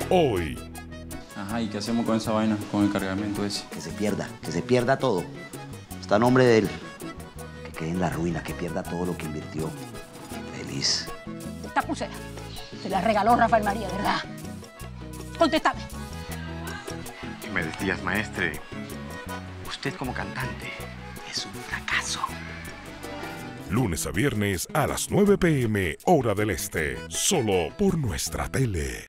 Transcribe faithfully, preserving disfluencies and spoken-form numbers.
Hoy. Ajá, ¿y qué hacemos con esa vaina, con el cargamento ese? Que se pierda, que se pierda todo. Está a nombre de él. Que quede en la ruina, que pierda todo lo que invirtió. Feliz. Esta pulsera se la regaló Rafael María, ¿verdad? Contéstame. Jiménez Díaz, maestre, usted como cantante es un fracaso. Lunes a viernes a las nueve p m hora del este. Solo por nuestra tele.